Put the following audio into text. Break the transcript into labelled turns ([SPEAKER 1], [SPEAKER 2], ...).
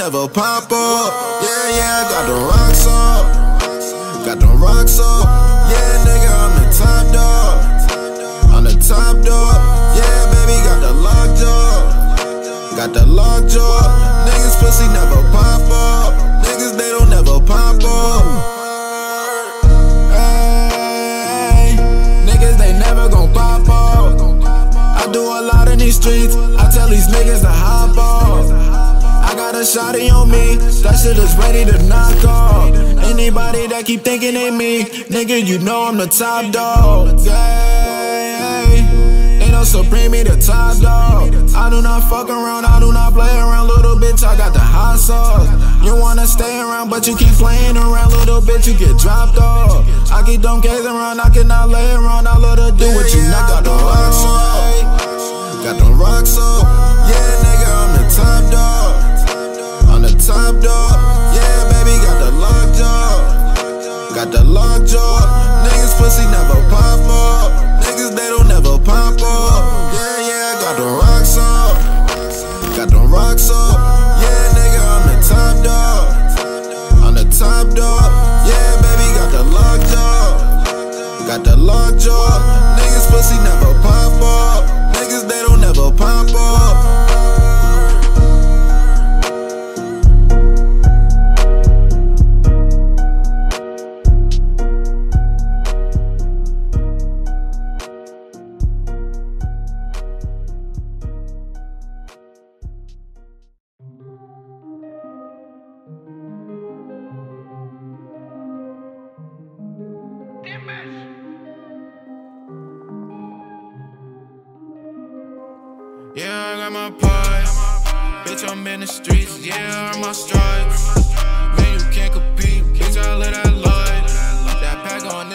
[SPEAKER 1] never pop up. Yeah, yeah, I got the rocks up. Got the rocks up. Yeah, nigga, I'm the top dog. I'm the top dog. Yeah, baby, got the lockjaw. Got the lockjaw. Niggas pussy never pop up. Niggas, they don't never pop up. Hey, niggas, they never gon' pop up. I do a lot in these streets. I tell these niggas to hop off. I got a shotty on me. That shit is ready to knock off. Anybody that keep thinking they me, nigga, you know I'm the top dog. Yeah, ain't no supreme, me the top dog. I do not fuck around, I do not play around, little bitch, I got the hot sauce. You wanna stay around, but you keep playing around, little bitch, you get dropped off. I keep them K's around, I cannot lay around, I love to do what you not got the rocks up. Got the rocks up. Yeah, nigga, I'm the top dog. I'm the top dog. Yeah, baby, got the lockjaw. Got the lockjaw. Niggas pussy never pop up. Niggas, they don't never pop up. Yeah, yeah, I got the rocks up. Got the rocks up. Yeah, nigga, I'm the top dog. I'm the top dog. Yeah, baby, got the lockjaw. Got the lockjaw. Niggas pussy never pop up. Niggas, they don't never pop up.
[SPEAKER 2] Yeah, I got my pies. Bitch, I'm in the streets. Yeah, I earn my stripes. Man, you can't compete. Bitch, I let that light. That pack on